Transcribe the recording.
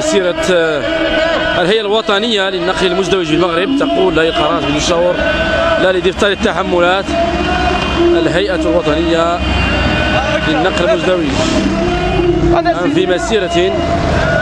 مسيرة الهيئة الوطنية للنقل المزدوج في المغرب تقول لا قرارات بالشهور لا لدفتر التحملات. الهيئة الوطنية للنقل المزدوج في مسيرة